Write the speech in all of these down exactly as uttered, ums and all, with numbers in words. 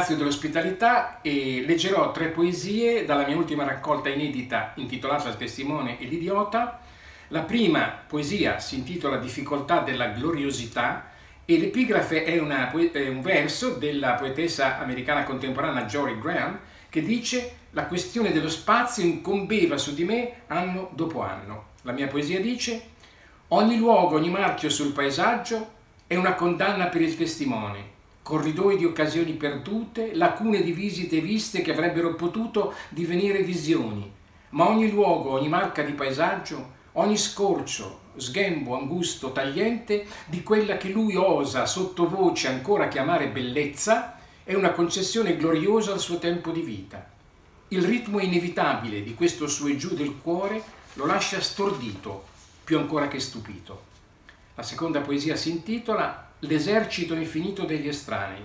ringrazio dell'ospitalità e leggerò tre poesie dalla mia ultima raccolta inedita intitolata Il testimone e l'idiota. La prima poesia si intitola Difficoltà della gloriosità e l'epigrafe è, una, è un verso della poetessa americana contemporanea Jory Graham che dice: la questione dello spazio incombeva su di me anno dopo anno. La mia poesia dice: ogni luogo, ogni marchio sul paesaggio è una condanna per il testimone. Corridoi di occasioni perdute, lacune di visite viste che avrebbero potuto divenire visioni. Ma ogni luogo, ogni marca di paesaggio, ogni scorcio, sghembo, angusto, tagliente di quella che lui osa sottovoce ancora chiamare bellezza, è una concessione gloriosa al suo tempo di vita. Il ritmo inevitabile di questo su e giù del cuore lo lascia stordito, più ancora che stupito. La seconda poesia si intitola L'esercito infinito degli estranei.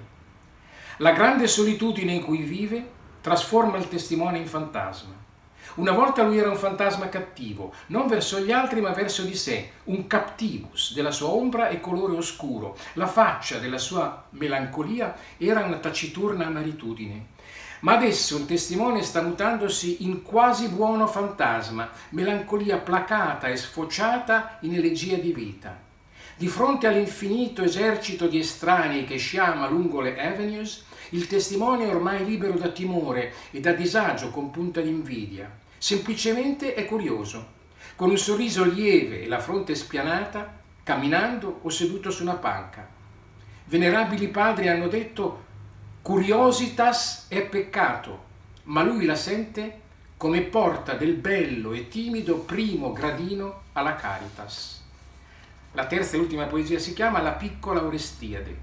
La grande solitudine in cui vive trasforma il testimone in fantasma. Una volta lui era un fantasma cattivo, non verso gli altri ma verso di sé, un captivus della sua ombra e colore oscuro. La faccia della sua melancolia era una taciturna amaritudine. Ma adesso il testimone sta mutandosi in quasi buono fantasma, melancolia placata e sfociata in elegia di vita. Di fronte all'infinito esercito di estranei che sciama lungo le avenues, il testimone è ormai libero da timore e da disagio con punta di invidia. Semplicemente è curioso, con un sorriso lieve e la fronte spianata, camminando o seduto su una panca. Venerabili padri hanno detto: curiositas è peccato, ma lui la sente come porta del bello e timido primo gradino alla caritas. La terza e ultima poesia si chiama La piccola Orestiade.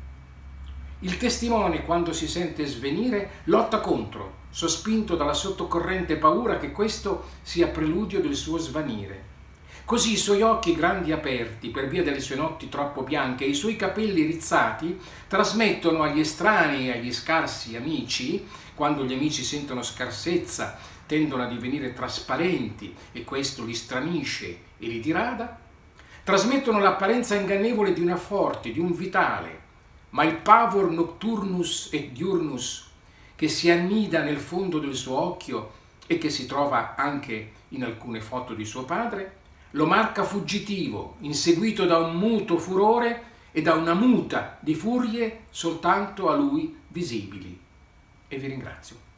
Il testimone, quando si sente svenire, lotta contro, sospinto dalla sottocorrente paura che questo sia preludio del suo svanire. Così i suoi occhi grandi aperti, per via delle sue notti troppo bianche, e i suoi capelli rizzati, trasmettono agli estranei e agli scarsi amici, quando gli amici sentono scarsezza, tendono a divenire trasparenti e questo li stranisce e li dirada, trasmettono l'apparenza ingannevole di una forte, di un vitale, ma il pavor nocturnus et diurnus che si annida nel fondo del suo occhio e che si trova anche in alcune foto di suo padre, lo marca fuggitivo, inseguito da un muto furore e da una muta di furie soltanto a lui visibili. E vi ringrazio.